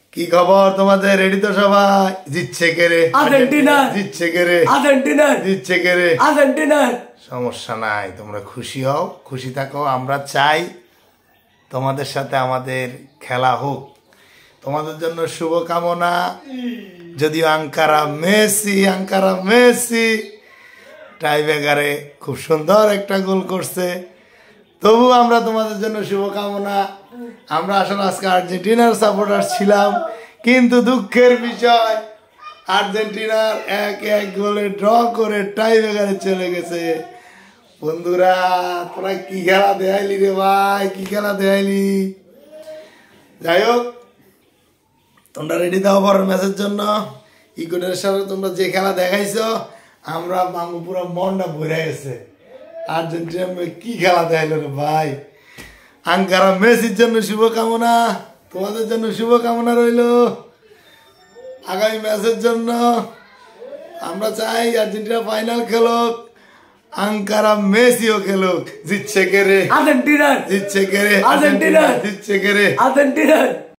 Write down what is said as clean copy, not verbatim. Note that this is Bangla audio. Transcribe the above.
কি খবর তোমাদের? রেডি তো সবাই? জিতছে কে রে? আর্জেন্টিনা। জিতছে কে রে? আর্জেন্টিনা। জিতছে কে রে? আর্জেন্টিনা। সমস্যা নাই, তোমরা খুশি হও, খুশি থাকো। আমরা চাই তোমাদের সাথে আমাদের খেলা হোক, তোমাদের জন্য শুভকামনা। যদিও আঙ্কারা মেসি টাইব্রেকারে খুব সুন্দর একটা গোল করছে, তবু আমরা তোমাদের জন্য শুভকামনা। আমরা আসলে আজকে আর্জেন্টিনার সাপোর্টার ছিলাম, কিন্তু দুঃখের বিষয় আর্জেন্টিনার 1-1 গোলে ড্র করে টাইব্রেকারে চলে গেছে। বন্ধুরা, তোরা কি খেলা দেখাইলি রে ভাই, কি খেলা দেখাইলি! যাই হোক, তোমরা রেডি দাও পরের ম্যাচের জন্য। ইকুয়েডরের সাথে তোমরা যে খেলা দেখাইছো, আমরা পুরো মনটা ভরে গেছে। আর্জেন্টিনা কি খেলা দেখাইলো রে ভাই! আঙ্কারা মেসির জন্য শুভকামনা, তোমাদের জন্য শুভকামনা রইল আগামী ম্যাচের জন্য। আমরা চাই আর্জেন্টিনা ফাইনাল খেলুক, আঙ্কারা মেসিও খেলুক। জিতছে কে রে? আর্জেন্টিনা। জিতছে কে রে? আর্জেন্টিনা। জিতছে কে রে? আর্জেন্টিনা।